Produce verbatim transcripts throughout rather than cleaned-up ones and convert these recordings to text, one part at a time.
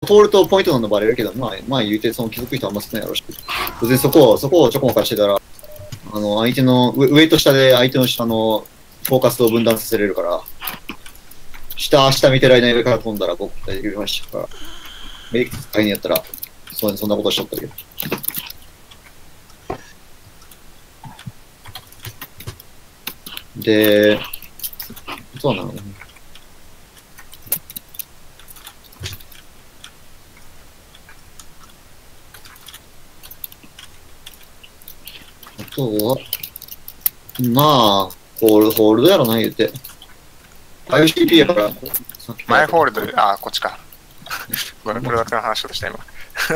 通るとポイントなのバレるけど、まあ、まあ言うてその気づく人はあんま少ないやろし。別にそこを、そこをちょこまかしてたら、あの、相手の、上上と下で相手の下のフォーカスを分断させれるから、下、下見てる間に上から飛んだら僕ができましたから、メリット買いにやったら、そそんなことしとったけど。で、そうなの。あとは、まあ、ホールド、ホールドやろな、言うて。アイオーシーピー やから。 前ホールドで、あ、こっちか。これ、これだけの話をした今。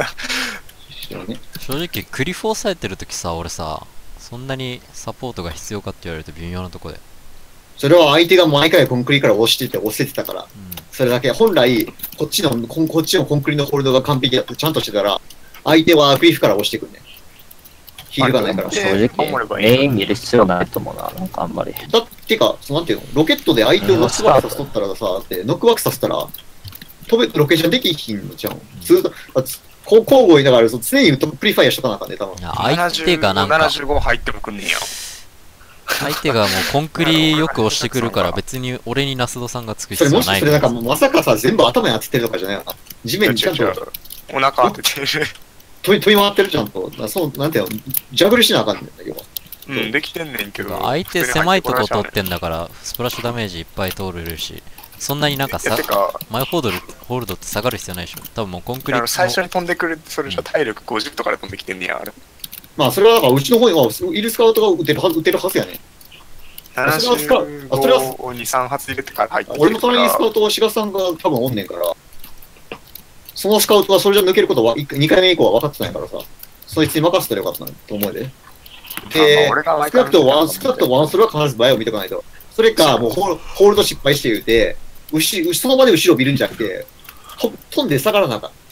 正直、クリフォーさえてるときさ、俺さ、そんなにサポートが必要かって言われると微妙なとこで。 それは相手が毎回コンクリから押してて押せてたから、うん、それだけ。本来、こっちの、こっちのコンクリのホールドが完璧だとちゃんとしてたら、相手はクリフから押してくるね。ヒールがないから。 正直、メイン見る必要ないと思うな、なんかあんまり。 だってか、そのなんていうの、ロケットで相手をノックワークさせとったらさ、って、ノックワークさせたら、飛べ、ロケーションできひんのじゃん。ずっと、交互にだから、常にプリファイアしとかなあかんね、多分。 相手がなんか、 ななじゅうご入ってもくんねんよ。 相手がもうコンクリよく押してくるから、別に俺にナスドさんがつく必要ない。 それもしそれなんかまさかさ、全部頭に当ててるとかじゃないよな。地面にちゃんと。 お腹当ててる。 飛び飛び回ってるちゃんと。そう、なんていうの、ジャグルしなあかんねんだけど。 うん、できてんねんけど。 相手狭いとこ取ってんだから、スプラッシュダメージいっぱい通れるし、そんなになんかさ、前ホールド、ホールドって下がる必要ないでしょ。多分もうコンクリート。 最初に飛んでくる、それじゃ体力ごじゅうとかで飛んできてんねや、あれ。 まあ、それはだから、うちの方には、イルスカウトが撃てるはず、撃てるはずやね。 ななじゅうごをに、さん発入れてから入ってるから。 俺の隣にスカウトは志賀さんが多分おんねんから、そのスカウトはそれじゃ抜けることは、にかいめ以降は分かってないからさ、そいつに任せたらよかったなと思うで。で、少なくともワン、少なくともワンスローは必ず前を見とかないと。それか、もうホールホールド失敗して言うて、後その場で後ろを見るんじゃなくて、飛んで下がらなあかん。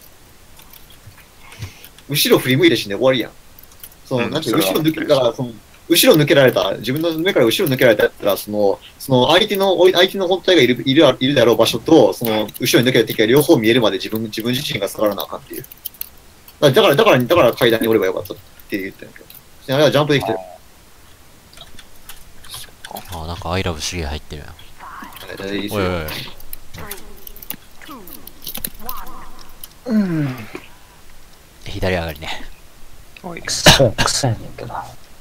後ろ振り向いて死んで終わりやん。その、なんていう、後ろ抜け、だからその、後ろ抜けられた、自分の目から後ろ抜けられたら、その、その相手の、相手の本体がいる、いる、いるであろう場所と、その、後ろに抜けた敵が両方見えるまで自分、自分自身が下がらなあかんっていう。だから、だから、だから階段に降りればよかったって言ってんけど。あれはジャンプできてる。 あ、なんかアイラブシゲ入ってるやん。 おいおいおい。 うん。 左上がりね。 おい、くそ、くそやねんけど。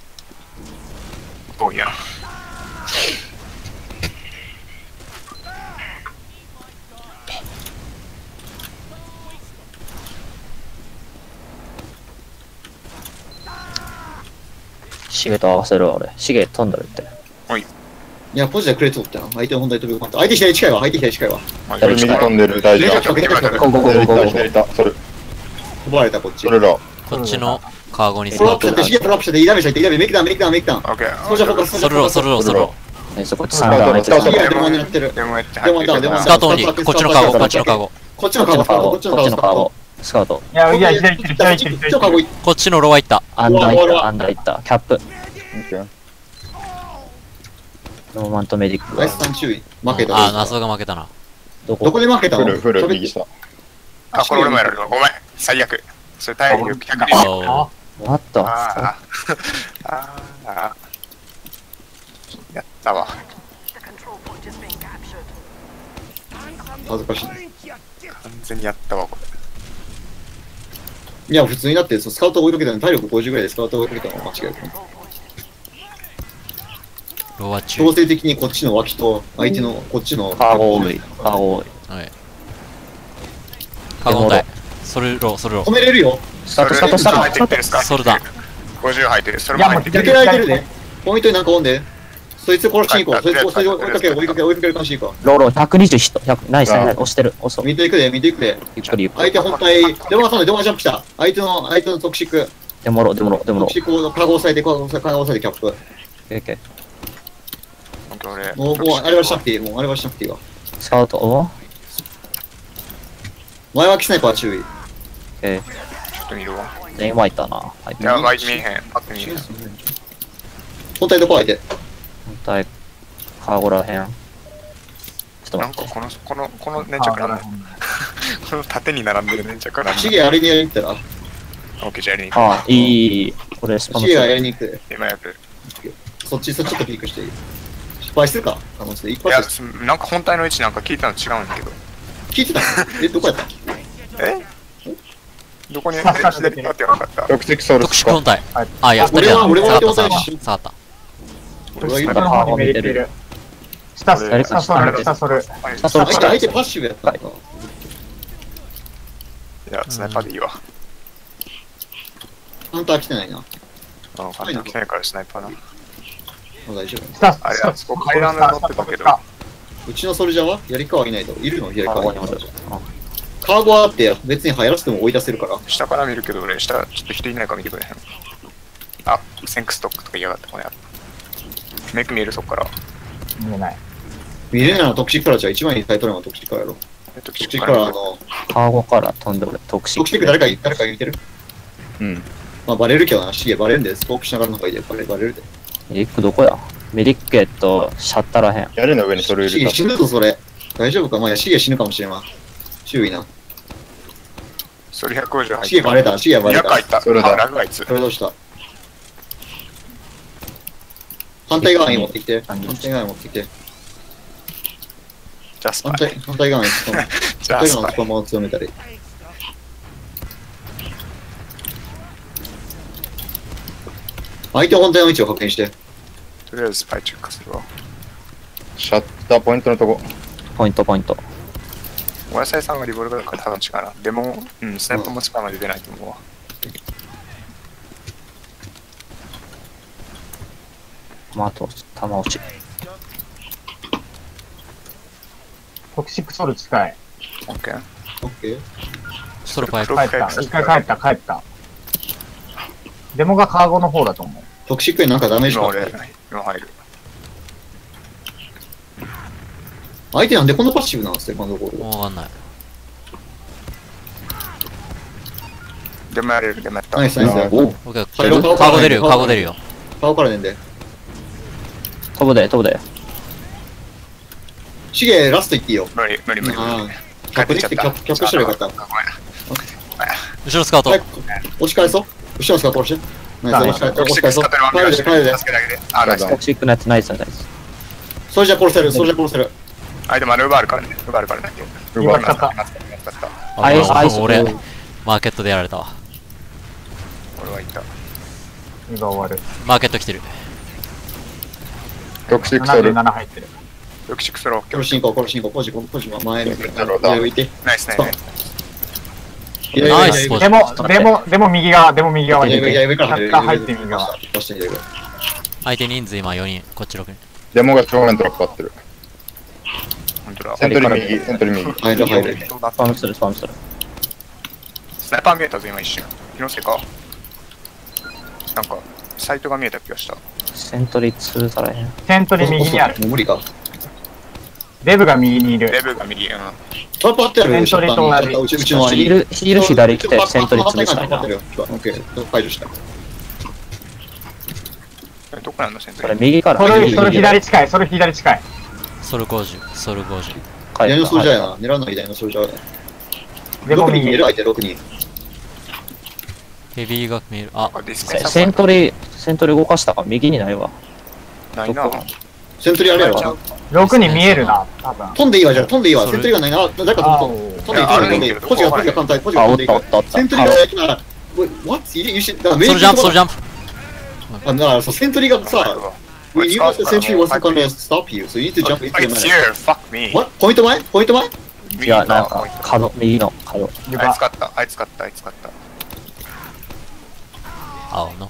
おいや。 シゲと合わせるわ、俺。シゲ飛んだるって。 はい。 いや、ポジでくれとったな。相手の本体飛び込まんと。相手左近いわ、相手左近いわ。 左右飛んでる、大事だ。 ここ、ここ、ここ、 左だ、それ。 飛ばれた、こっち。 それら。 こっちのカーゴにトラップして、シゲトラップして、いいダメージ入って、いいダメージ、メイクダウン、メイクダウン、メイクダウン。 オッケー。 ソルジャーフォーカス、 ソロロ、ソロロ、ソロロ。 え、そこっちさん段入ってる。 いや、デモ狙ってる。 デモやってデモダウン、デモダウン。 スカートに、こっちのカーゴ、こっちのカーゴ。 こっちのカーゴ、こっちのカーゴ、こっちのカーゴ。 スカウト。 いや、いや、左行ってる、左行ってる、左行ってる。 こっちのロワ行った。 アンダー行った、アンダー行った。キャップ。ノーマンとメディックナイスさん注意。負けた。 あ、ナスが負けたな。 どこどこで負けたの？ フル、フル、右下。 あ、これ俺もやる。ごめん。最悪。それ体力ひゃくに。 ああった。 ああ。ああ。やったわ。 恥ずかしい。 完全にやったわ、これ。いや、普通にだって、スカウト追いかけたのに体力ごじゅうぐらいでスカウト追いかけたのが間違いない。 ロワ中。 強制的にこっちの脇と、相手のこっちの。 カーゴ多い。カーゴ多い。 はい。カーゴ大。それろ、それろ。 止めれるよ。 スタート、スタート、スタート。 ソルダ。 ごじゅう入ってる。それも入ってる。 抜けられてるね。ポイントになんかおんで。そいつ殺しに行こう。そいつ追いかけ、追いかけ、追いかける感じに行こう。 ローローひゃくにじゅうなな、ナイス、押してる、押そう。 見ていくで、見ていくで。 ゆっくりゆっくり。 相手本体、デモがそうね、デモがジャンプした。相手の、相手のトクシック。 デモロ、デモロ、デモロ。 トクシックをカゴ押さえて、カゴ押さえてキャップ。 オッケー。 もう、もう、あれはしなくていい。もう、あれはしなくていいわ。 スカウト、お前脇スナイパー注意。 えちょっと見るわ。 全員湧いたな。入っていや、湧いて見えへん。パッと見えへん。 本体どこ相手？ 本体、カーゴらへん。ちょっとなん待って。 かこの、この、この粘着なんだ。 この縦に並んでるね、じゃから。 シゲあれにやりに行ったら、 オッケー、じゃあやりに行く。 あ、いい、いい。これスパムシゲがやりに行く。 今やる。 そっち、そっちちょっとピークしていい。失敗するか可能性で一いや、 発すなんか本体の位置なんか聞いたの違うんだけど。 聞いてたえ、どこやったえどこに左側って言わなかった。 トクシックソウル特スか殊本体はい。 あ、いや、二人俺はだ。 俺は下がった、 俺は下がった。下がった。 俺が言う下の方にメリってる。下、 俺下ソル、下ソル。 はい下ソル相手相手パッシブやったのか。 いや、スナイパーでいいわ。 ハンター来てないな。 あ、ファンタ来てないからスナイパーな。 もう大丈夫。 下、 あれ、あそこ階段で乗ってたけど。 うちのソルジャーはやりかはいないと。いるのやりかカーはいないゴに戻る。 カーゴあって別に入らせても追い出せるから。 下から見るけど、俺、下、ちょっと人いないか見てくれへん。あ、センクストックとか言いやがって、これ。メイク見えるそっから。 見えない。 見れないのはトクシックカラーじゃ一番いいタイトルのトクシックカラーやろ。 えっと、 トクシックカラーの、 カーゴから飛んでる。特殊トクシック誰か誰か見てるうん。 まあバレるけどな、シゲバレるんで、スポークしながらの方がいいで、バレバレるで。 メリックどこやメリックえっと、シャッターらへん。 屋根の上にそれシゲ死入れた。 ぬぞそれ。大丈夫かまあいやシゲ死ぬかもしれんわ。注意な。 それひゃくごじゅう入った。 シゲバレた、シゲバレにひゃく入た。 った。 それだあラグあいつ。 これどうした反対側に持ってきて。反対側に持ってきて。 じゃあスパイ。 反対、反対側に突っ込む。 じゃあスパイ反対側の太。ももを強めたり。相手本体の位置を確認して。 とりあえずスパイチェックするわ。 シャッターポイントのとこ。 ポイントポイント。 お野菜さんがリボルバーだから多分違うな。でも、うん、スナイパーもスパイまで出ないと思うわ。 まあ、と、弾落ち。 トクシックソル近い。 オッケー。 オッケー。 ストロパイプ。 帰った。一回帰った、帰った。デモがカーゴの方だと思う。 トクシックになんかダメージ今俺かかる。、 今入る。 相手なんでこんなパッシブなんですか、今のところ。 わかんない。 でもやれる、でもやった。 ナイスナイス。 おオッケー。 はいカーゴ出るよ、カーゴ出るよ。 顔からねんで。 飛ぶで、飛ぶで。 シゲ、ラストいっていいよ。 無理、無理、無理。 ああ。 帰ってきちゃった。 キャップキャップしたらよかったあごめん。 後ろスカウト早。く押し返そう。後ろのスカ殺して。ナイス、押し返押し返そう。帰るで、帰るで。 助けてあげて。あ、ナイス。 トクシックのやつナイスナイス。 それじゃ殺せる、それじゃ殺せる。 あ、でもあれ奪わるからね。奪わるからね。 今使った。 アイス、アイス。 俺、マーケットでやられたわ。 俺は行った。 今終わる。 マーケット来てる。 トクシックソウル。 ななじゅうなな入ってる。 よくシックスロー。 殺しに行こう、殺しに行こう。ポジ、ポジ、前に。 なるほど上向いて。 ナイスナイス。 ナイスポジでも、でも、でも右側、でも右側に。 上上上から入る。 シャッター入って右側。 押して入れる。 相手人数今よにん、こっちろくにん。 デモが正面トラップ合ってる。 本当だ。 セントリー右、セントリー右。 入る、入る。 スパムする、スパムする。 スナイパー見えたぞ、今一瞬。気のせいか。なんか、サイトが見えた気がした。 セントリーツーからへん。 セントリー右にある。 もう無理か。 デブが右にいる。 レブが右、うん。 トラップあってやるセントリーと同じうちうちの周りに。 ヒール、ヒール左来て、セントリー潰したいな。 オッケー、解除した。 えどこなんだ、セントこリー。 れ右から。 それ、それ右左近い、それ左近い。 ソルごじゅう、ソルごじゅう。 ダイノ帰ったソルジャーやな。狙わないダイノソルジャーやな。 でもろくにん見え右。 る相手ろくにん。 ヘビーが見える。あ、 あディスペンサーセセントリー、セントリー動かしたか右にないわ。 ないな。 セントリーあれやろ。 ろくに見えるな、多分。 飛んでいいわ、じゃあ飛んでいいわ。 それセントリーがないな。誰かあ飛んで飛んでいい、 いや飛んでいい、飛んでいい。ポジが、ポジが簡単、ポジがあ、お飛んでいいから。 ったおったおった。 セントリーがないから、What? いる、だからメインソルジャンプ、ソルジャンプ。 あ、だからさ、セントリーがさ、when you want the sentry wasn't gonna stop you, so you need to jump into the It's middle. here, fuck me. What? ポイント前ポイント前いや、なんか、角、右の角。 あいつ買った、あいつ買った、あいつ買った。 青の。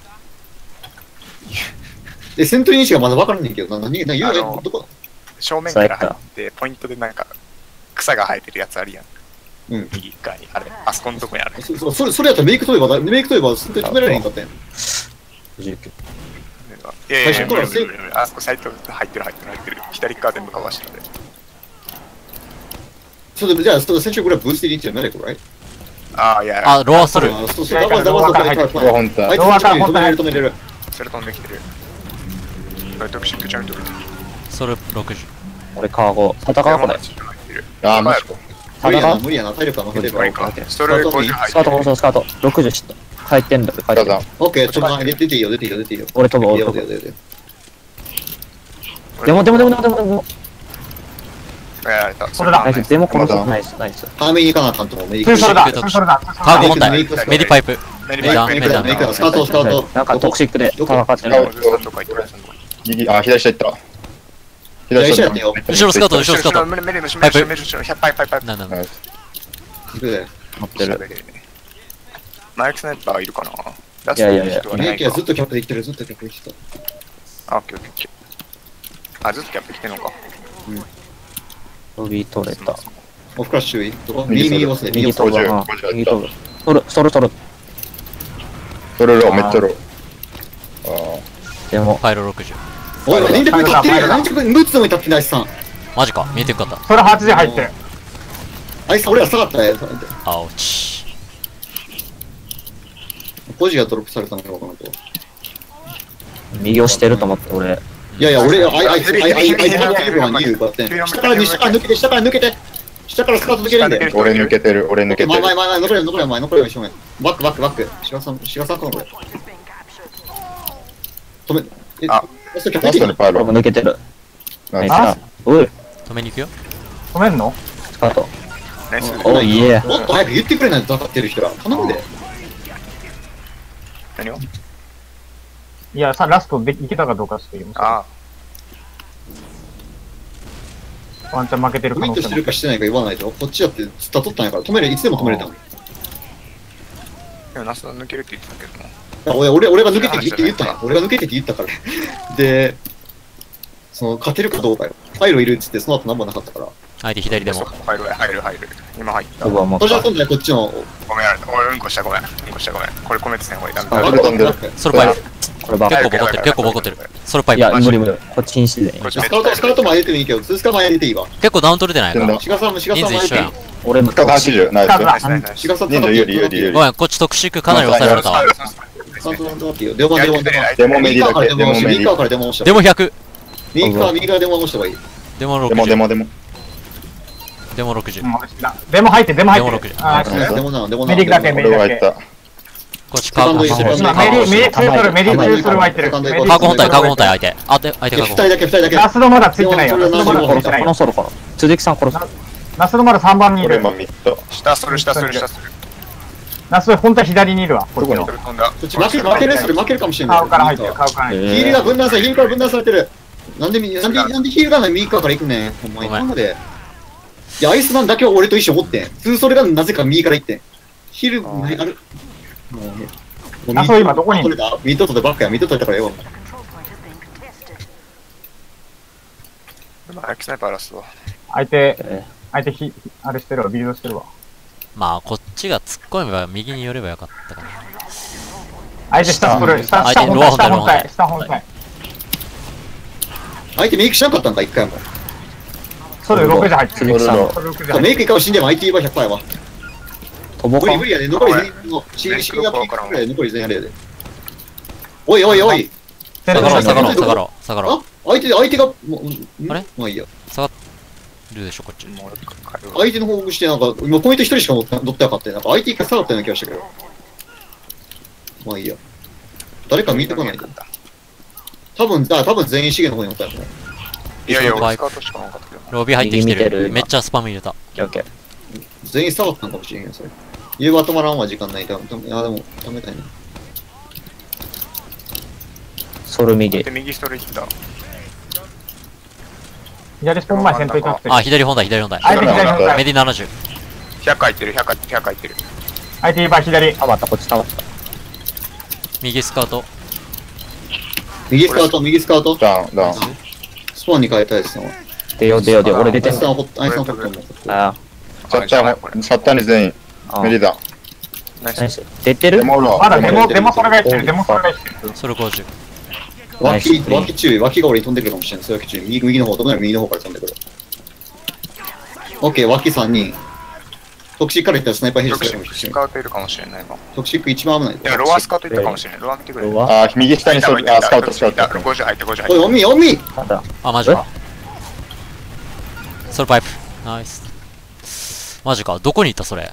で、セントリーにしかまだ分からんねんけど、な、何、何、言うあののどこ正面から入って、ポイントでなんか、草が生えてるやつあるやん。 うん。 右側に、あれ、あそこのとこにある。 そそそれ、それやったらメイク取れば、メイク取れば、セントリー止められへんかったやん。 じゅうきゅう。 いやいやいや、 最初から無理無理無理無理あそこサイト入ってる入ってる入ってる。左側全部かわしたので。 それで、じゃあ、そのセントリーこれはブースティリーってメディク、right? ああ、いや、 あ、ロアする。 あそうそう、だから、だから、だから、だこから、 こ本体。 あいつ止めれる、止めれる。 それ飛んできてる。これ特殊ちゃんと。 ソルろくじゅう。 俺カーゴ。戦うこれ。 あー、マジか。 無理やな、 戦う無理やな、体力が負けてるから。 これか。ストレートごじゅう入スカート、 ってる。 スカート、ろくじゅう知った。回転だけ回転。 ダダン。 オッケー、ちょっと出ていいよ、出ていいよ、出ていいよ。 俺飛ぶ、 いいよ、 俺飛ぶ。 出ていいよ。 でもでもでもでもでもでも。 やられた。 それだナイス、でも殺す。ナイス、ナイス。 早めに行かなあかんと思う。メイツーソルだ、 メイクツーソルだ。 カーゴ本体メイクメディパイプメデメイダーィメイダーメイクスカート、スカート。 なんかトクシックで戦ってる。 どこ行ってる右、あ、左下行った。 左左下行っ下やってよ。 後ろスカート後ろスカートメメメメメメメひゃくパイパイパイ。 なんなんた。ナイス。 行くで。 持ってる。 マイクスナイパーいるかな。ラスいやいやいやトの人はいないかメイクはずっとキャップできてる、ずっとキャップできてた。 あ、オッケーオッケー。あ、ずっとキャップ来てんのか。 ロビー取れた。 オフクラッシュいいどこ右右押すね、右右押す。 飛ぶ。あ右飛ぶ。ソル、ソル、ソル。 それロー、めっちゃロー。あでも、 パイロろくじゅうおい、何でこれ立ってるやん。何でこれムーツでも立ってないしさん。 マジか見えてんかったそれはちじ入ってる。 あいつ俺ら下がったやん。 あおちポジがドロップされたのかなと。 右押してると思って、俺。 いやいや、俺、あいあいつ、あいあいあいあいつ、エブワンに奪って。下から下から抜けて、下から抜けて。下からスカート抜けるんだよ。 ー俺抜けてる、俺抜けて前前る。 前前、残り残り前、残り前、正面。バックバックバック。白さん、白さんかなこれ。止め、え、 あラストキャラストにプパイロ。 抜けてる。 ナイス。 あおい、 止めに行くよ止めんのスカート。 ナイス。 おいえ。 もっと早く言ってくれないと戦ってる人ら。頼むで。 何をいや、さ、ラストでいけたかどうかして言う。 あワンチャン負けてるコミットして可能性も。 るかしてないか言わないと。こっちだって釣った取ったんやから。止めれ、いつでも止めれたの。 でもナス抜けるって言ってたけどな。 俺、俺、俺が抜けてって言ったんや。俺が抜けてって言ったから。で、その、勝てるかどうかよ。パイロいるっつって、その後何もなかったから。 相手左でも入る入る入る。今入った。 僕はもうそれじゃあ今度はこっちの、 ごめん、俺うんこしたごめん。うんこしたごめん。これコメントせんほうがいい。ダメあだ。 これ飛んでるソロパイプこればっか結構ボコってる結構ボコってるソロパイプいや、無理無理。こっちにしてね。 こっちスカウト、スカウト前入れてもいいけど、ツースカ前入れていいわ。 結構ダウン取れてないか飛んだ。 シガさんもシガさん人数一緒やん前入れていい。 俺もスカートはちじゅう、ナイス。 スカートナイスナイスナイスシガさん人数有利有利有利ごめんこっち特殊かなり抑えられたわスカウトなんだっていいよ。デモデモデモ。 デモメディだけ、デモメディ。 右側からデモ押したでもひゃく右側、右側デモ押した方がいい。 でもデモデろくじゅうモデモ。 でもろくじゅううん俺知らんデモ入ってる、デモ入ってるデモろくじゅう。 あー、 デモな、デモな。 メディだけメディだけ。 俺は行った。 こっちカーゴセカンド一緒今、メディ、メディツーソル、メディツーソル入ってる。 カーゴメディカーゴ本体カーゴ本体相手あて相手カーゴ二人だけ、二人だけ。 ナスのまだついてないよ。ナスのまだつい殺す、 てないよ。 このソロ殺す。鈴木さん殺す。 ナスのまださんばんにいる。 俺今ミッド。 下する下する下する。 ナス本当は左にいるわ。こっちのどこに。 飛んだ。 こっち負け、負けるそれ負けるかもしれない。 顔から入ってる、顔から入ってる。 ヒールが分断され、ヒールから分断されてる。なんで、なんで、なんでヒールがない右側から行くねん。ほんまに。 ごめん今まで。いや、アイスマンだけは俺と一緒におってん。ツーソレがなぜか右から行ってん。ヒール、ないある。もうね。もうあそう今どこにいるミッドミッドとでばっかや。ミッドとやったからよ。 今、スナイパーラストは。 相手、 え相手ひ、あれしてるわ、ビルドしてるわ。 まあこっちが突っ込めば右に寄ればよかったかな相手下スプル、下、 相手下本体、下本体、下本体。 相手メイクしなかったんか、一回も。 それろくじ入ってる。 鈴木さんのそれろくじそうメイ入ってる。 ク一回死んでも アイティー はひゃくパーセントやわ。 飛ぼうか無理無理やで、残り全員の、シーシーがピークくらいで残り全員やれやで。おいおいおい。 下がろう下がろう下がう。 ろう下がろあ相手、相手が、もう、 あれまあいいや。 う下がるでしょこっちもう帰るわ。 相手の報告して、なんか、今ポイント一人しか乗って乗ってなかったよ。なんか相手一回下がったような気がしたけど。まあいいや。誰か見てこないと。多分、あ、多分全員資源の方に乗ったよ。 いやいや、 バイ俺スカートしかなかったけど。 ロビー入ってきて右見てるるめっちゃスパム入れたオッケー。 全員下がったんかもしれんよ、それ。夕方止まらんわ、時間ないから。いや、でも、止めたいな。 ソル右で、。右ストレート行った。 左スポン前先頭に立ってる。 あ左本体左本体相手左本メ体。 ディななじゅうひゃく入ってる、ひゃく入ってる、ひゃく入ってる。 相手今左。 たまった、こっちたまった。 右スカウト右スカウト、右スカウト。 ダウン、ダウン。 スポーンに変えたいですね。 出よう出よう出よう。俺出てんの。 アイスさんほっ、アイスさんほっとも。 あシャッター、シャッターに全員。 あ。 メディだ。 ナイスナイス。出てるデモロまだデモ、デモそれがいってる、デモそれがいってる。 ソルごじゅう脇、脇注意、脇が俺に飛んでくるかもしれない。そういう注意。右、右の方、飛ぶなら右の方から飛んでくる。オッケー、脇さんにん。トクシックからいったらスナイパーヘッ特ジしてるかもしれない。 殊スカートいるかもしれないな。 トクシック一番危ない。 いや、ロアスカートいったかもしれない。ロア見てくれ。 ロアあー、右下にそれ、あ、スカウト、スカウト。 ごじゅう入って、ごじゅうおい、 入っオンミー、オンミーただ。 あマジかソルパイプナイスマジか。どこにいたそれ。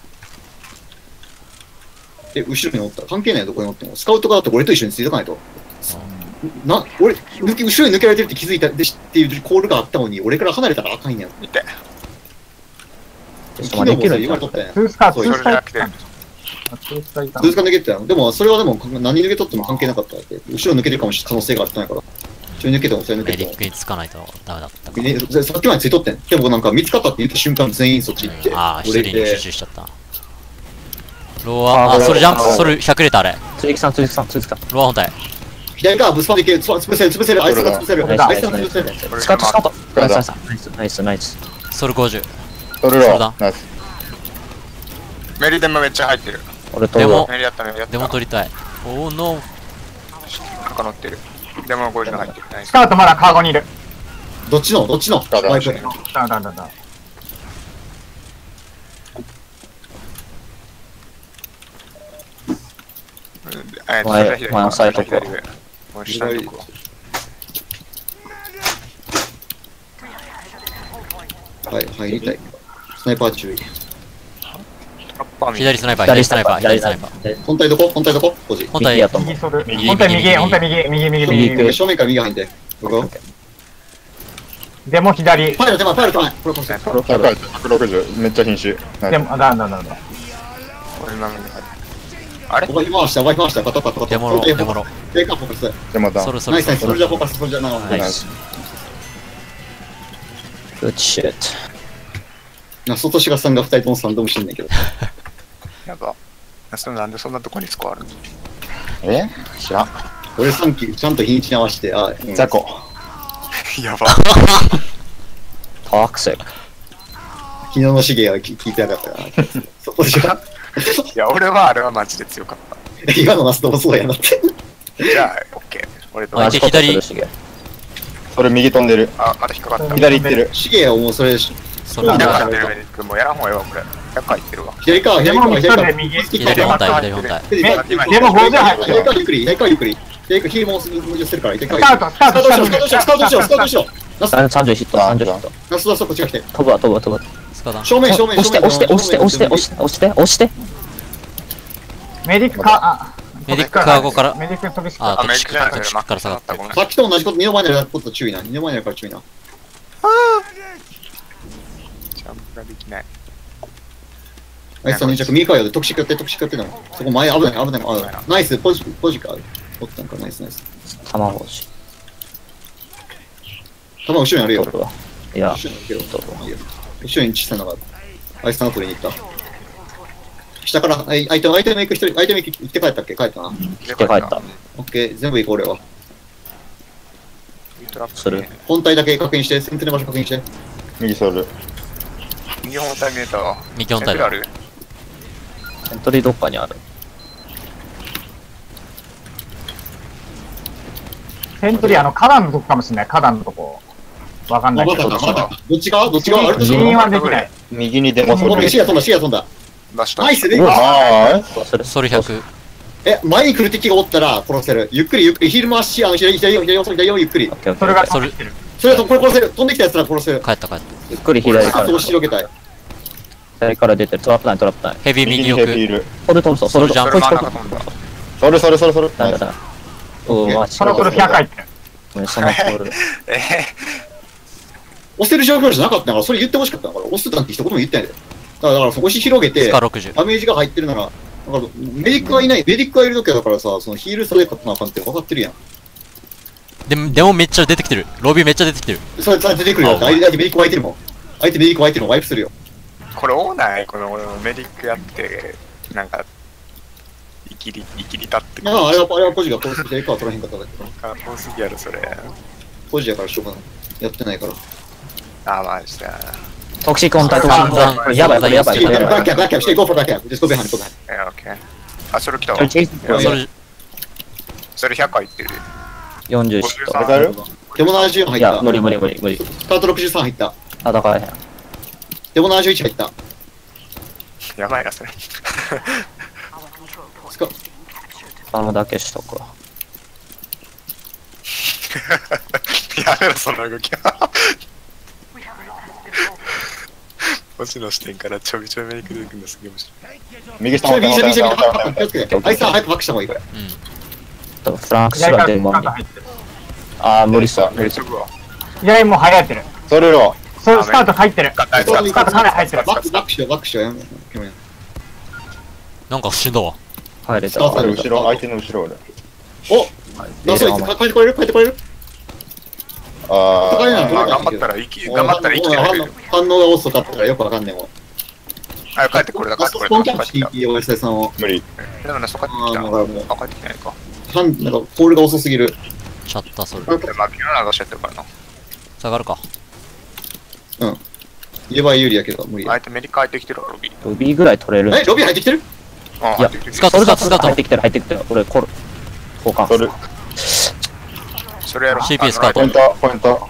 え、後ろにおった。関係ないよ、どこにおっても。スカウトがだって俺と一緒についてかないと。な、俺、抜き後ろに抜けられてるって気づいたでしっていうコールがあったのに、俺から離れたらあかんやん。 見て。 ちょっと待って、いけるん言われとったやん。 ツースカー、ツそうースカーそれじゃなくて、 ツースカーいた数日間抜けてたよ。でも、それはでも、何抜けとっても関係なかったわけ。後ろ抜けてるかもしれない可能性があったんやから。後ろに抜けても、それ抜けてもメディッ。クにつかないとダメだったか。 ねさっきまでついとってん。でもなんか見つかったって言った瞬間全員そっち行って。 ああ、一人に俺で集中しちゃった。ローア、あ、それジャンプ、それひゃく入れたあれ。 鈴木さん、鈴木さん、鈴木さん。 ローア本体。 左からブスパンでいける。つば潰せる、潰せる。あいつが潰せる。あいつが潰せる。 スカート、スカート。ナイス、ナイス、ナイス、ナイス、ナイス。 ソルごじゅう。 ソルロそうだナイス。 メリデンもめっちゃ入ってる。 俺とでもメリやったメリやった。 でも取りたい。おーノー。 赤乗ってる。でもごじゅう入ってる。ナイススカートまだカーゴにいる。 どっちのどっちのだだワイプ。 だだだだ。 えー前それ左前押さえとこ左上もう下に行こはい、入りたい。スナイパー注意。 う。アッパー見左スナイパー、左スナイパー、左スナイパー。 本体どこ本体どこポジ。 本体右や、と思う右。ソル。 右本体右、 右本体右、右、右、右、 右右。 正面から右入って。ここ。 でも左。 パイル手前、パイル手前。これこれ。 高い、ひゃくろくじゅう。めっちゃ瀕死。ナイスでも、だだだだだ。 俺今の中であれワイ回した、ワイ回した。パタパタパタ。 デモロ、デモロ。 デカフォーカス。 で、また。 ソルソナイスナイス。 ルソルソル。 それじゃフォーカス、それじゃな。 ナイナイス。 Good shit。 な、外志賀さんが二人ともサンドもしてんねんけど。 やば。それなんでそんなとこにスコアあるの？ え知らん。 俺さんきちゃんと日にちに合わせて、あ、 ザコ。 やば。 トクシック。 昨日のシゲは聞いてなかったから。外志賀。 いや、俺はあれはマジで強かっ今のマストもそうやなって。 た。じゃあ、オッケー。俺とあ同じことするしげ。 それ右飛んでる。 あ、まだ引っかかった。 左行ってる。 シゲはもうそれ、 ソルそうだ左かってるメディックもうやらんほうがええわ、これ。ひゃく入ってるわ。 左か、左か、 でも一左か。 人で右。 左本体、左本体。 ででもごじゅう入ってる左かゆっくり、左かゆっくり。左かヒールも無事してるから、左かスカート、スカート、 スカウトしろ、スカウトしろ、スカウトしろ。ナス、 さんじゅうヒット、さんじゅうヒット。 ナスだ、そこっちが来て。 飛ぶわ、飛ぶわ、飛ぶわ。 スカダン。 正面、正面、 押して、押して、押して、押して、押して、押して、押して。 メディックか、あ、 メディックカーゴから、 メディック飛びしあ、 か。 特殊から、特殊から下がってる。 ごめん。 さっきと同じこと、二の前にやること注意な。二の前にやるから注意な。 ジャンプができない。 あいつさんに着、右側やで、特殊やって、特殊やってんの。そこ前、危ない、危ない。あ、ナイス、ポジ、ポジか。おったんか、ナイス、ナイス。 卵欲しい。 弾後ろにあるよ。 飛ぶわ。いや、 後ろにあるけど、いいよ後ろに小さいのが、あいつさんが取りに行った。下から、あい相手の、相手の行く人、相手の行って帰ったっけ帰ったな。 来来て帰った。 オッケー、全部行こう、俺は。 トラップする。 本体だけ確認して、先手の場所確認して。 右ソル。 右本体見えたわ。 右本体だあ。るセントリーどっかにある。 セントリー、あの、花壇のとこかもしれない、花壇のとこ。わかんないけど。 またか、またか。どっち側どっち側あれ死因はできない。 右にデモソル。 オッケー、シア飛んだ、シア飛んだ。 出した。 ナイスで、 あそれ、 ソルひゃく。 え、前に来る敵がおったら殺せる。ゆっくりゆっくり、ヒール回し、あの、左、左、左、左、左、ゆっくり。 オッケーオッケーそれがそれ飛んできてる。 それと、これ殺せる。飛んできたやつら殺せる。 帰った帰った。 ゆっくり左からあと、押し広げたい。 左から出てる。トラップない、トラップない。 ヘビー右右にヘビーい奥。 る。 それ飛ぶぞ、それそれジャンプこいつ飛ぶ真ん中飛んだ。 ソルソルソルソル。 なんだだ。おー、マジそろそろひゃく入ってる。 ごめん、その通り。 え押せる状況じゃなかったから、それ言ってほしかったから、押すなんて一言も言ってないで。だから、だから、押し広げてス、カろくじゅう。 ダメージが入ってるなら、なんかメディックがいない、メディックがいる時だからさ、そのヒールされ勝たなあかんって分かってるやん。 でも、でもめっちゃ出てきてる。ロビーめっちゃ出てきてる。 それ、それ出てくるよ。 あ相手メディック湧いてるもん。相手メディック湧いてるのワイプするよ。 ー、これオーナーこの俺メディックやって、なんか、生きり、生きり立ってまあ、あれは、あれはポジが殺す左かは取らへんかっただけど、 か多すぎやろ、それ。 ポジやからしょうがない。やってないから。 あー、マジで。 トクシック本体、トクシック本体。これやばい、これやばい、これやばい。 バッキャー、バッキャーして、ゴーフォーバッキャー。just go behind, go behind. え、オッケー。あ、それ来たわそれ。チェイスこれそれ、 それひゃく入ってる。 よんじゅうヒット。 わかるデモななじゅうよん入いや、 った。 無理無理無理無理。 スタートろくじゅうさん入った。 戦えへん。 デモななじゅういち入った。 やばいな、それ。 スカスパムだけしとくわ。 やめろ、その動き。 星の視点からちょびちょびめに来るんだすげえ面白い。 右下右下、右下、右下、 待って待って待って気をつけて。あいつは早くバックした方がいいから。 うん。 フランクシュラデモンに。 入ってる。 あー、無理そう。 めっちゃうわ。 左も早やってる。 それろ。 そう、スカート入ってる。 スカートスカートかなり入ってる。 バック、バックしよう、バックしよう。やめろなんか死んだわ。 入れた。 スカート後ろ、相手の後ろ俺。 おナスイツ、帰ってこれる帰ってこれるあ高いなー、 まあ頑張ったら生き、頑張ったら生きてない。 反応が遅かったからよくわかんねえもん。 あ、帰ってこれだ、帰ラってこれだ。 ストスポンキャッチ帰ってきた。 いいよ、Sさんを。 無理。 でもね、そこ帰ってきた。 あー、だからもう、 あ、帰ってきてないか。 はんなんか、ポールが遅すぎる。 シャッターソル。 でまあ、ビュー流しちゃってるからな。 下がるか。 うん。言えば有利やけど、無理や。 相手メリカ入ってきてるわ、ロビー。 ロビーぐらい取れるんえ、ロビー入ってきてるあ、 いや入ってきてるスカート、スカート、スカート。 入ってきてる、入ってきてる。俺、コル、交換。 それ、 それやろ。 シーピー スカートポイント、ポイント。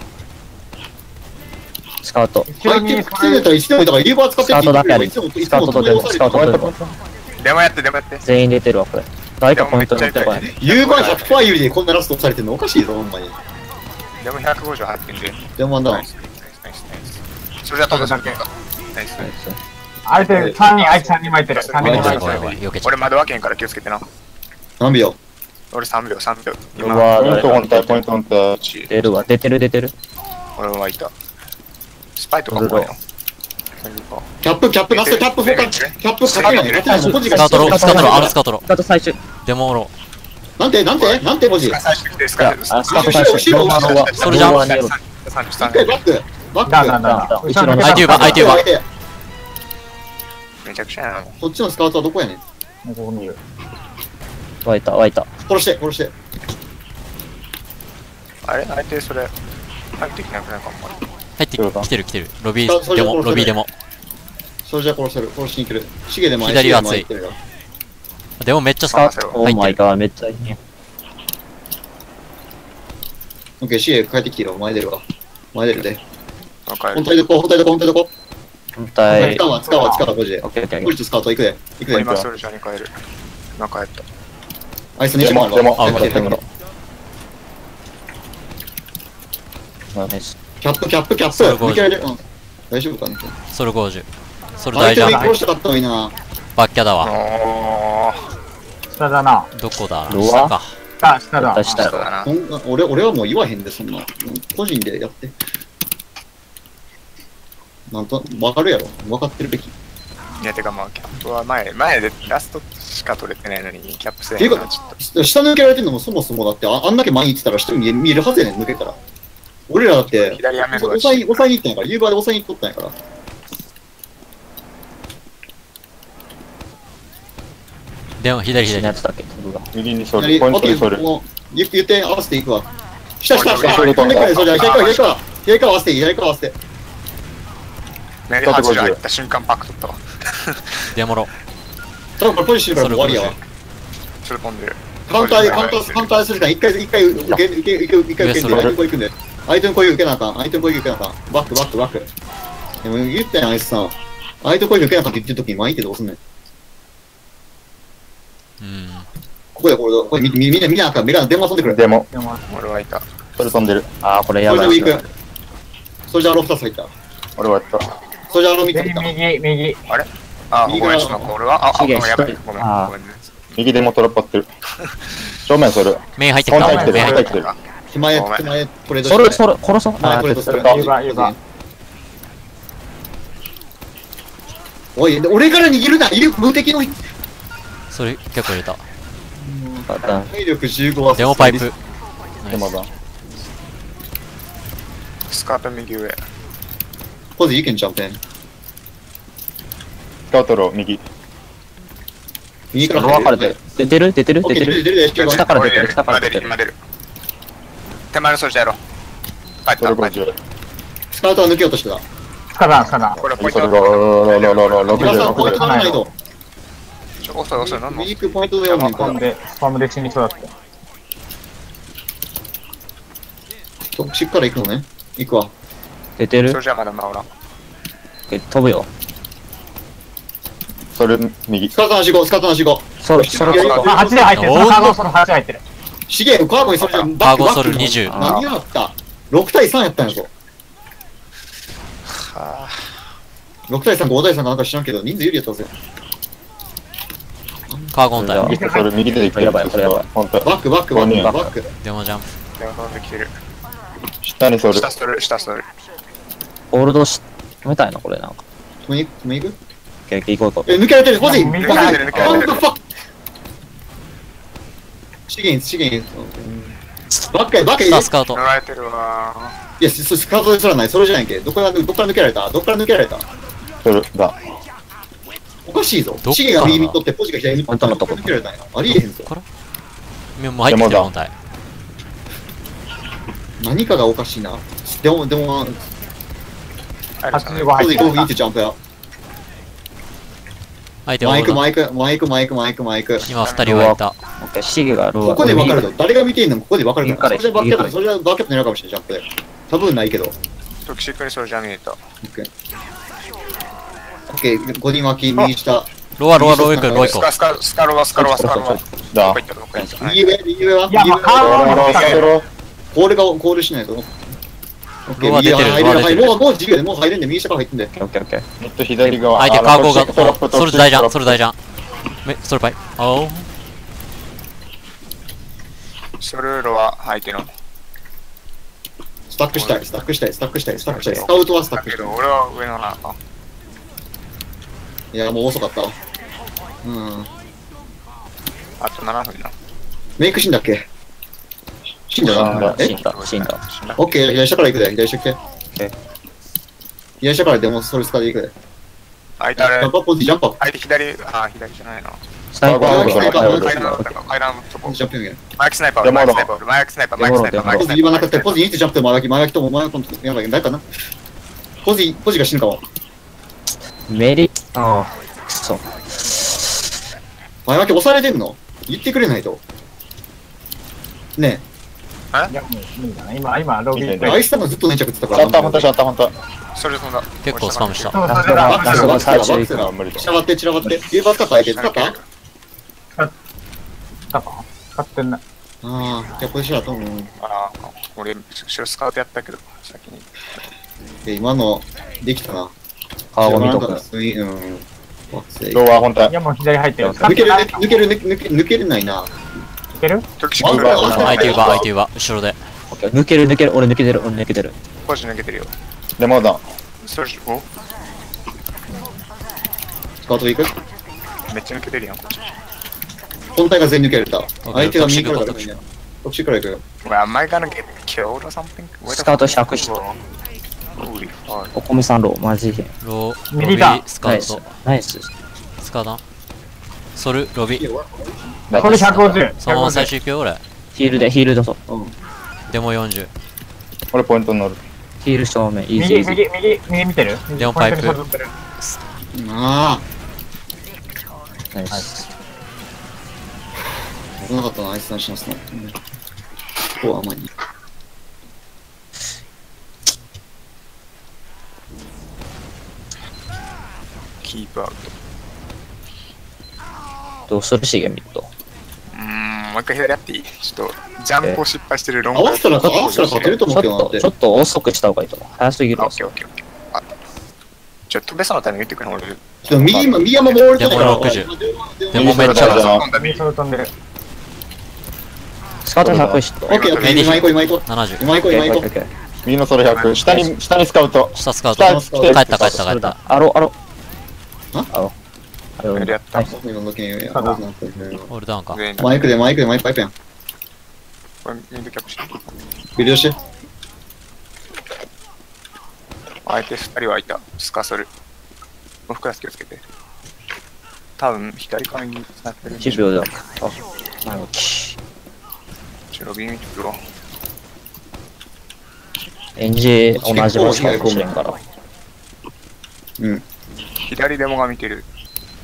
スカート。 後ろに入ってきてるたら一度だからリーバー使ってスカートだけある。 いつもいスカーつもトとデモ、スカートとデモ。 デモやって、デモやって。 全員出てるわ、これ。誰かポイントに行ってこない。 ユーバー ひゃくパーセント 有利でこんなラスト押されてんのおかしいぞ、ほんまに。 デモひゃくごじゅう入ってんで。 でもなんだナイス、ナイス、ナイス、ナイス。それじゃ飛ぶだけか。ナイス。 相手さんにん、あいつさんにんもいてる。さんにんもいてる。 怖い怖い。避けちゃ俺う。 窓開けんから気をつけてな。 何秒俺さんびょう、さんびょう。 う今、 わー、 ポイント、ポイント、 誰かポイント、ポイント。 出るわ、出てる、出てる。 俺はいた。スパイとか怖いの。 キャップ、キャップ、ラストキャップ、フォーカス。キャップ、かけない。かけない。ポジがスカートロ、スカートロ、あのスカートロ。 スカート最終。 デモロ。 なんて、なんて、なんて、ポジ。一最初来て、スいやカ、 あ、スカート最終。 後ろ後ろローマはそれじゃんローマにいるさんじゅうさん回バック。バだんだック。 んだんだん。 後ろの後ろの相手は相手はめちゃくちゃやな。 こっちのスカートはどこやねん。 ここにいる。 湧いた、湧いた。 殺して、殺して。 あれ相手それ、入ってきなくないかも。 入ってきてる来てる。ロビあそー、デモ、 れじゃ殺せロビーデモ。 それじゃ殺せる。殺しに来る。シゲでも左は熱いデモめっちゃスカート。 オーマイガー、めっちゃいいね。 オッケー、シゲ帰ってきてるわ。前出るわ。前出るで。 わかる本。体どこ本体どこ本体どこ本体。 使うわ、使うわ、使うわ、ポジで。 オッケーオッケーオッケポジとスカート行くで。行くで。 今それじゃに変える。今帰った。 あいつにしてもらうわ。 でもあ、 でもオッケー。 ー。ナイス。 キャップ、キャップ、キャそれップ。見切られる。うん大丈夫かなソルごじゅう。ソル大相手ジャンプ。 に殺したかったのにな。 バッキャだわ。 おー。 下だな。 どこだうわ下か。 下、下だ。 出したよ。 そうだな。 そんな俺、俺はもう言わへんで、そんな。個人でやって。なんと、わかるやろ。わかってるべき。 いや、てかまあ、キャップは前、前でラストしか取れてないのに、キャップせていうかえへんのはちょっと。 下抜けられてんのもそもそもだって、ああんだけ前に行ってたら下見え見えるはずやねん、抜けたら。俺らだって、 左やめろ抑え、抑えに行ったんやから、ユーバーで抑えに行っとったんやから。 デモ、左左死ぬや。つだっけ、飛ぶが。 右にそれ、 左、 ポインあとトにそれ。 もう言って言って合わせていくわ。下下下、 下下飛んでくれ、それじゃ左から左から、左から合わせて、左から合わせて。 メリハチ入った瞬間パック取ったわ。 デモロ。 多分これポジションからもう終わりやわ。 それ飛んでる。 カウンターで、カウンター、カウンターするから、一回、一回、受け、受け、受け、一回受けんで、相手の声行くんで。相手の声受けなあかん、相手の声受けなあかん。バック、バック、バック。でも言ったやん、あいつさ。相手の声受けなあかんって言ってる時に前行ってどうすんねん。 うん。 ここで、これ、これ、み、み、みんな、みんなあかん、みんな電話飛んでくれ。 でも、 でも、 俺はいた。 それ飛んでる。 あー、これやそれでもばいっすね。 行く。それじゃあロフタス入った。 俺はやった。 それじゃあロミット入右、 った。 右、右。 あ、 右からごめん、ちょっと俺は、あ、あ、 シゲやばい、 一人ごめん、 あーごめんね。 右でもトラップってる。正面それ。 メイン入ってきた。 本体来てるメイン入ってき本体来てる手前、 ごめん手前、これどそれ、それ、殺そう。 前あー、 これとそれ。 ユーバーユーバーおい、俺から逃げるな、いる、無敵のた。それ結構入れた。 パターン。 体力じゅうごはデモパイプ。 でまだ。 スカート右上。 ポジいけんちゃうてん。 スカートロー右。 右から分かれてる。出てる出てるオッケー、 出てる出る出る出る。 下から出てる、下から今出る、 出てる。 今出る。手前の掃除やろう。帰った、 それ帰った。 ごじゅう。 スカートは抜けようとしてた。 下だ、下だ。 これポイントそれロロロロロロろくじゅう、 今さん、ポイント取らないと。 ちょ、遅い遅い、なんの右行くポイントでやるねんから。 スパムで、スパムで死にそうだった。 そしっから行くのね。行くわ。 出てるそれじゃまだまおらん。 え飛ぶよ。 それ右。 スカートのしご、スカートのしご。 そろ、そろ、 いやいやあ、はちで入ってる。そのカーゴそのはち入ってる。 しげ、カーボにそれじゃん。 カーゴソルにじゅう何があった ?ろく 対さんやったんやぞ。 はろく対さん、ご対さんかなんか知らんけど、人数有利やったぜ。 カーゴンタイム。 ミスそれ右で行ってる。 やばいこれやばい本当。 バック、バック、バック、バック。 デモジャンプ。 でも飛んできてる。 下にそれ。 下それ、下それ。 ホールドし、止めたいな、これなんか。 止めに行く止めに行くオッケー、行こう行こえ、抜けられてる、ポジいやポジ抜けられてる抜けられてるワンファック資源、資源。バックや、バックや。 さあ、スカウト取。られてるわいや、そスカートですらない。それじゃないけ。どこから、どこから抜けられたどこから抜けられたそれだ。 おかしいぞ。 どっから資源が右見とって、ポジが左見とったらどこから抜けられたんや。ありえへんぞ。 からもう入ってきてる本体。 何かがおかしいな。でも、でも、 はちじゅうご入ってポジゴーフィーってジャンプや。 相手マイク、 はマイク、マイク、マイク、マイク、マイク。 今二人はいた。 う。オッケー、シゲがローここで分かるの誰が見ていいのここで分かるの右からそれじゃバッケット、 右それじゃバッケット狙うかもしれない、ジャンプで。多分ないけど。 トキシックにそれじゃ見えた。 オッケー。オッケー、ゴディ巻き、右下。 ロア、ロア、ロア行く、ロア行こスカスカスカロワスカロワスカロワ。どこだ。 行ったどこ行った。 右上、右上は、 いや、まあ、 右上はカードの下で。 コールが、コールしないと。オッケー、 ロア出てる右入ロア出てるもう、もう自由で、もう入るんで、右下から入ってんで。 オッケーオッケーオッケー。 もっと左側。 う。相手カーゴが、 トラップそれ大じゃん、それ大じゃん。め、それパイ。おう。 ソルーロは相手の。 スタックしたい、スタックしたい、スタックしたい、スタックしたい。スカウトはスタッだけクしたい。 ど俺は上の中。 いや、もう遅かったわ。うん。 あとななふんな。 メイク死んだっけ死んだ死んだな。え死んだ、死んだ。 オッケー、左下から行くで、左下行け。 オッケー左下からでもそれスカで行くで。 相手あれジャンプアップ、ジャンプアッ相手左、あ、左じゃないな。 スナイパーロード、スナイパーロード階段だったか、階段のとこプ、。ジャンプやん。 マイクスナイパー、マイクスナイパー、マイクスナイパー、マイクスナイパー、マイクポジスナイパー。 言わなかったら、ポジに行ってジャンプで前書き、前書きとも前書きとやばい、誰かなポジ、ポジが死ぬかも。 メリ、ああ、くそ。 前書き押されてんの言ってくれないと。ねいや、もう無理だな。今、今、ロビーえ、アイスタもずっと粘着ってたから。 シャッター、本当シャッター、本当。 それそんな。 結構スパムした。 そう、そラストが、 れだ。 ラストが最終行くあ、無理だ散。らばって、散らばって。ユーバー使った相手使ったあ使った使ってんな。 あ、じゃあこれしようと思う。 ああ、俺、後ろスカウトやったけど、先に。 で、今の、できたな。 カーゴ見とく。 うん。惑星ローは本体い。や、もう左入ってる。 抜ける、抜ける、抜ける、抜けれないな。 いけるトキシックあ相手は、相手は、後ろで。 オッケー抜ける抜ける、俺抜けてる、俺抜けてる。 ポジ抜けてるよ。 デモだ。 それ、おスカート行くめっちゃ抜けてるやん、こっち。 本体が全員抜けられた。相手が右からだ特殊からね。特殊から行くよ。 Well, am I gonna get killed or something? スカウトひゃくした。 Holy fuck. お米さんロー、マジで。 ロー、ロビ右だー、スカナイスウト。。 ナイス。 スカダン。ソル、ロビー。 これひゃくごじゅう。 そのまま最終行くよ、俺。 ヒールで、ヒールどうぞ。 デモよんじゅう。 俺ポイントに乗る。 ヒール正面、イージーイ右、 ージー。 右、右、右見てるでもパイプポントに沿ってるあナイス。 あ、危なかったな、アイスタンしますね。ここは甘い。 キープアウト。 どうするしげみと。 うーん、もう一回左やっていいちょっと、ジャンプを失敗してるロン合わせたら、合わせたら勝てるとちょっ思うけどなっと、ちょて。 っと遅くした方がいいと思う。早すぎるオわ。 ッケーオッケーオッケー。あ、ちょっと飛べそうなタイミング言ってくれ、俺。 ちょっと右山、右山も折れてるから。 でもろくじゅうでもでもめっちゃ右だ。 下だ右それ飛んでる。 スカートひゃくしと。 オッケーオッケー、今行こう、今行こう。 ななじゅう。 今行こう、今行こう。 右のそれひゃく。下に、下にスカウト。 下スカウト。 下帰った、帰った、帰ったそれだ。。アロ、アロ。 あアロ。アロ。 やったはい今の時にただオールダウンか。 上にマイクで、マイクで、マイクパイプやん。 これ、ミンドキャップして。 ビデオして。 相手二人はいた。スカソル。おふくら気をつけて。多分、左から右に繋がってる。 いちびょうだ。あ、なるほど。 ちょ、ロビー見てくるわ。 エンジ同じ場所かもしれんから。 うん。 左デモが見てる。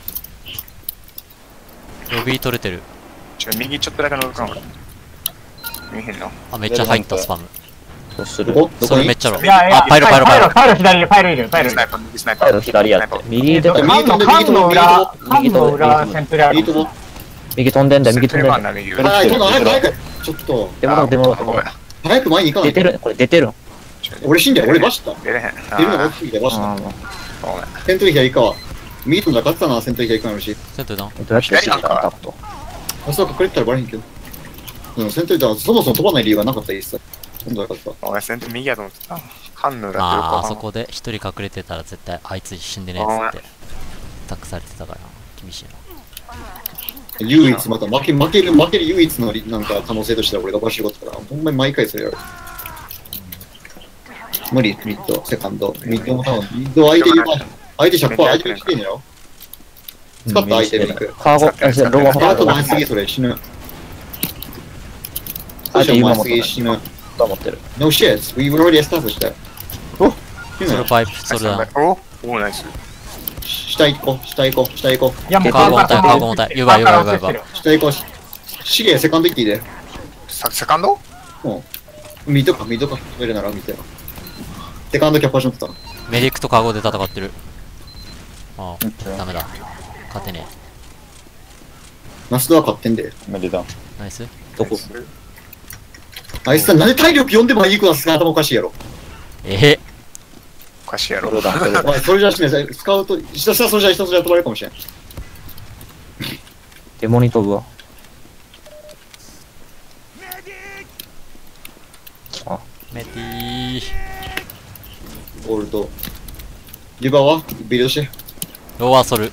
ロビー取れてる。 ちょ、右ちょっとだけ覗かん俺。見えへんの。 あ、めっちゃ入った、スパム。 どうするどこどこにそれめっちゃロいやいや、 あ、パイロ、パイロ、パイロ。 パイロ、左いる、パイロいる、パイロいるスナイ。パー、右スナイパー。 パイロ左やって。右でえっと、 右飛んで缶の裏、 右飛んで缶の裏、セントリあるいい。とこ。 右飛んでんだよ、右飛んでんだよ。 な右これはい、飛んだ、早く、早く。ちょっと、 デモだ、デモだ。 ごめん。 早く前に行かないと。 出てる、これ出てる。 俺死んだよ、俺バシった。 出れへん。 出るのが大きすぎてバシった。 ああ、 ごめん。 セントリー左側。ミートの中ってたな、セントリー左側のし。 セントリーダウン。 どうやってシゲタタクト。 あ、そうか、これったらバレへんけど。でもセントリーだ、そもそも飛ばない理由がなかったらいいっす。今度はよかった。 俺、セント右やと思ってた。ハンヌだってよくああ、 わかんないあそこで一人隠れてたら絶対あいつ死んでねえっつって託されてたから厳しいな。 唯一また負け、負ける、負ける唯一のりなんか可能性としては俺がバッシュゴットから、ほんまに毎回それやる。無理、ミッド、セカンド。ミッドも多分、ミッド相手に、相手ひゃくパーセント相手に来てんやろ。使ったアイテムいく。 カーゴ、え、ロボスタート前すぎ、それ死ぬ。 あと今前すぎ死ぬ。 と思ってる。 No shit, we already established that. おソルパイプ、ソルダウン。 おおナイス。 下行こう、下行こう、下行こいや、もうカーゴ重たい、カーゴ重たい。ユバユバユバユバ。 う。下行こう。シゲ、セカンド行っていいで。 セセカンドうん。ミッドか、ミッドか。トイレならミッドやな。セカンドキャッパーションってた。 メディックとカーゴで戦ってる。ああ、ダメだ。勝てねナスドは勝ってんで。 メリダン。 え。ナイス。 どこあいつさ、なんで体力よんでもいい子はスカウトもおかしいやろ。 えへ。 おかしいやろ。 ロボダンお前、それじゃしね、スカウト、ひたすらそれじゃひたすら飛ばれるかもしれん。 デモに飛ぶわ。 メティー。 オールド。リバーはビルドして。 ロワーソル。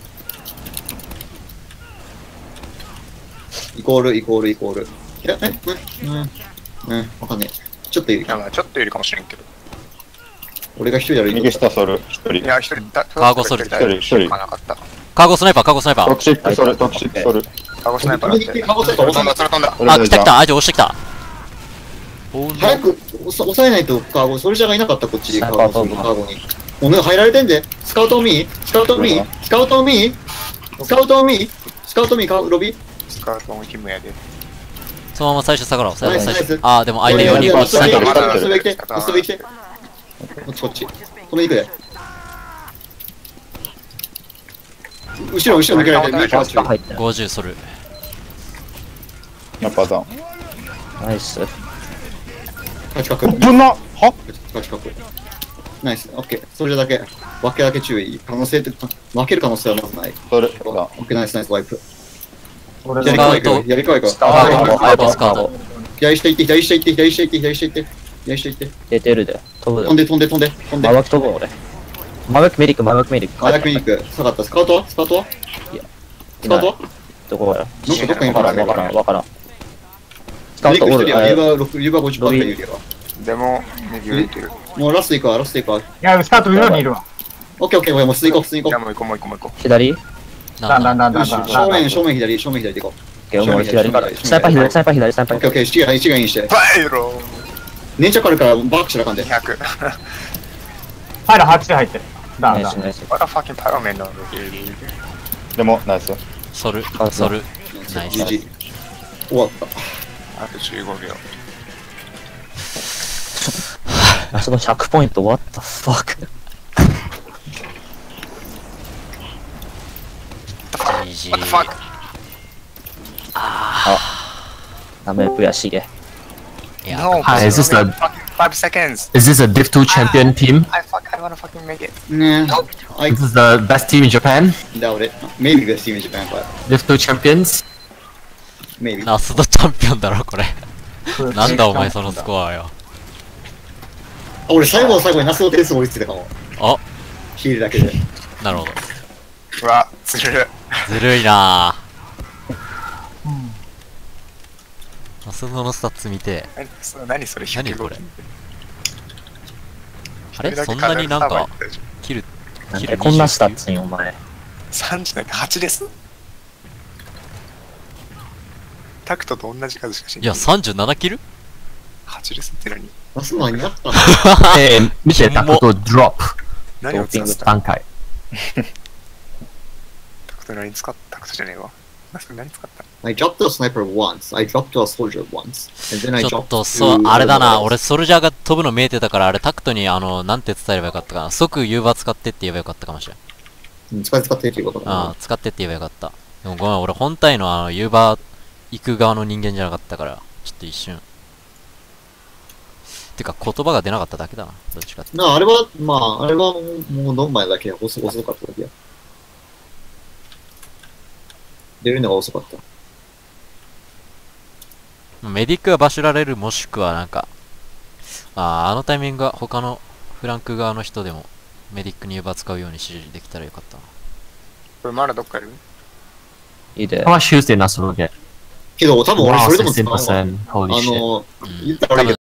イコール、イコール、イコール。いや、え、うん、うん、うん、わかんねえ。ちょっといるい。や、まあちょっとよりかもしれんけど。 俺が一人やる右下ソル、一人い。や、一人だ、 カーゴソル一人一人かなかった。 カーゴスナイパー、カーゴスナイパー。 トクシックソル、トクシックソル。 カーゴスナイパーだって。 カーゴスナイパー飛んだ、それ飛んだ。 あ、来た来た、相手押してきた。おー早く抑えないとカーゴ、ソルジャーがいなかったこっちでカーゴ、カーゴに。もうね、入られてんで。スカウトミー、スカウトミー、スカウトミー、スカウトミー、スカウトミー、カウロビー。 スカウトもキムやで。 そのまま最初下がろう。最初最初ナイス。 あー、でも相手用にいやいやスナイパーまだラストベ来て、ラストベ来て。こっちこっち。この行くで。後ろ、後ろ抜けられてる。 ファースト入ってない。 ごじゅうソル。 ナッパーダウン。 ナイス。 近く。 ぶんなは近く。ナイス。オッケー。それじゃだけ。分けだけ注意。可能性って、負ける可能性はまずない。 それ、 オッケー、ナイスナイスワイプ。 俺左側行くよ。左側行くよ。 カーゴ、カーゴスカート。 左下行って、左下行って、左下行って、左下行って。左下行って。 出てるで。飛ぶで飛ん。で、飛んで、飛んで、飛んで。 真脇飛ぶ俺。真脇メリック、真脇メリック。 マヤクニック、下がった。スカウトはスカウトはスカウトはどこやなんかどっかにいるからわからん、わからん、わからん。スカウリトおる。 バーリバあーろく、リバーごじゅっパーセント有利やわ。 でも、ネギューいける。 もうラスト行くわ、ラスト行くわ。 いや、スタート後ろにいるわ。 オッケーオッケー、もう普通に行こう、普通に行いや、 こもう行こう、もう行こう、もう行こ左だんだんだんう。よし、 だんだん。 正面、正面左、正面左で行こオッケー、もう左から。スナイパー左、スナイパー左、スナイパう。オッケーオッケー、一が一がいいにしてう。。バイロ粘着あるからバックしなあかんでー。に。ひゃく。 パイロはちで入ってる。だんだん。 ナイスナイス。 What a fucking pyroman のでも、ナイス。 ソル、ソル。ナイス。 ジジイ。終わった。 あとじゅうごびょう。 あそこひゃくポイント、what the fuck。 ジジイ What the fuck? ダメ悔しげ。 いや、 No, Hi, is this the- five seconds? Is this a Div two champion team? I fuck, I wanna fucking make it. ねえ。I This is the best team in Japan? doubt it. Maybe the team in Japan, but Div two champions? maybe. ナスドチャンピオンだろ、これ。なんだお前そのスコアよ。 あ俺最後の最後にナスの点数追いついたかも。 あ、 ヒールだけで。 なるほど。 うわ、ずるる。 ずるいなぁ。ナスドのスタッツ見て、 何それ、何それ、 何これ。ああれそんなになんか、キル、 なんキルでこんなスタッツにお前。 さんじだけはちです。タクトと同じ数しかしない。 いや、さんじゅうななキルはちですって何ナス何やったの Eh, Michel Takuto drop 何を使ったさんかい。 タクト何使ったタクトじゃねえわ。何使った I dropped a sniper once. I dropped a soldier once. And then I ちょ dropped っと、そう、 to- あれだな、俺ソルジャーが飛ぶの見えてたから、あれタクトに、あの、なんて伝えればよかったかな。即ユーバー使ってって言えばよかったかもしれん。 うん使い使ってっていうことかああ、使ってって言えばよかった。でもごめん、俺本体のあの、ユーバー行く側の人間じゃなかったから、ちょっと一瞬。 てか言葉が出なかっただけだな、どっちかって。 なあ、あれは、まあ、あれはもう、もう飲む前だけ遅遅かっただけや。出るのが遅かった。 メディックがバシュられる、もしくはなんか、ああ、あのタイミングが他のフランク側の人でもメディックにユーバー使うように指示できたらよかったな。 これまだどっかいる？ いいで。 How much use did Nasuke get? けど、多分俺それでも使うわ。 Wow, sixteen percent. Holy あ shit. の、言ったら悪いけど